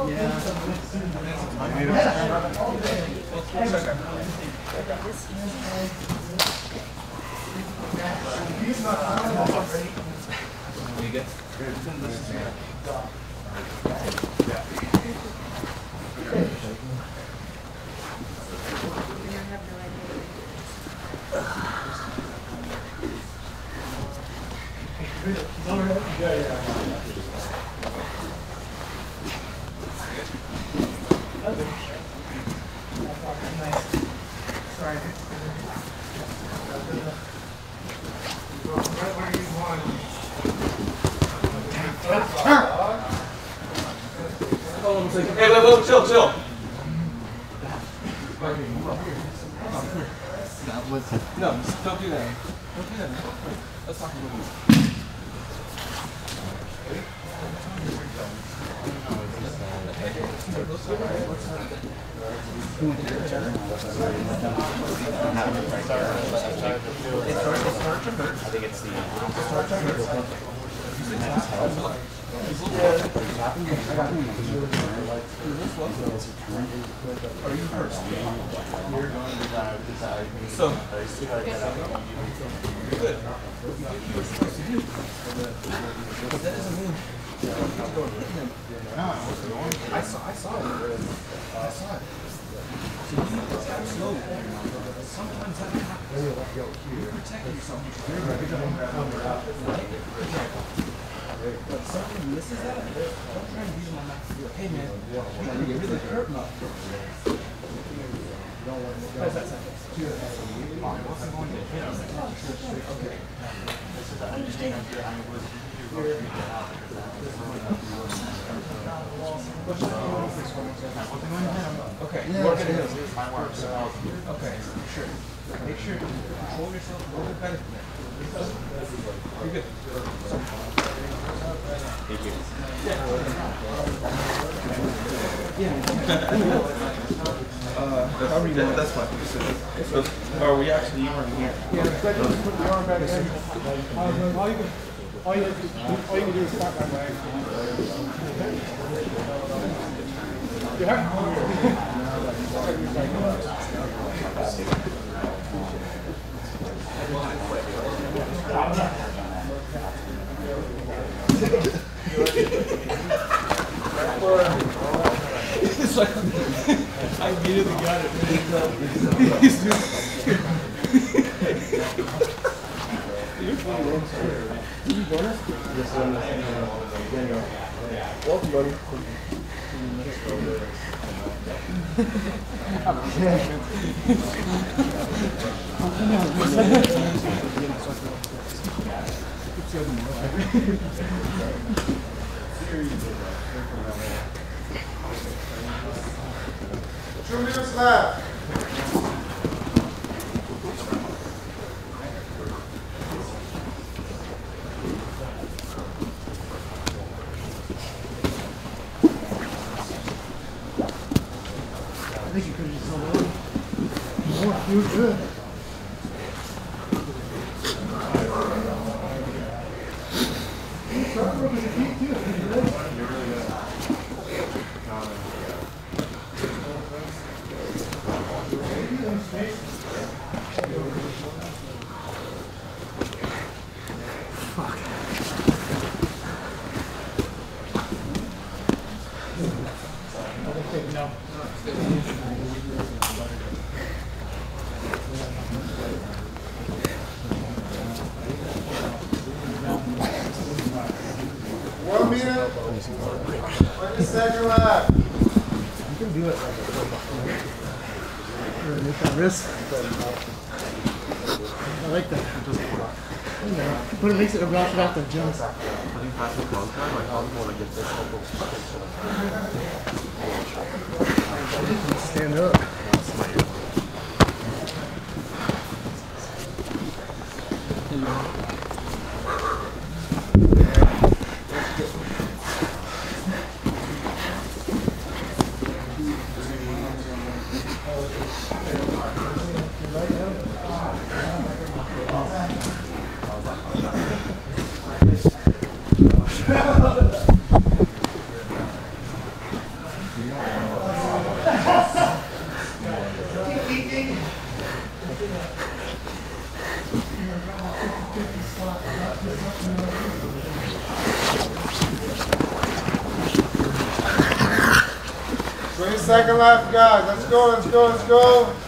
Hey, wait, chill. No, don't do that. Let's talk a little bit. I think it's the Are you first? You're going to decide. So, you're good. That doesn't mean. I saw it. So you tap slowly. Sometimes that happens. You protect yourself. But something misses that, don't try and use my mouth to be like, hey man, you're really hurt me. How's that sound? Okay. Okay, work it in. Okay, sure. Make sure you control yourself a little bit better. You're good. Thank you. That's fine. So, are we actually you weren't here? Yeah, just put the arm back in. All you can do is stop that way. It's like I immediately got it. You're funny. Did you join us? Yes, sir. Welcome, buddy. Two minutes left. I think you could have just held on. You were good. No. 1 minute. 20 seconds left. You can do it like that wrist. I like that. But it makes it rough it out the jump. Stand up. Second left, guys. Let's go, let's go, let's go.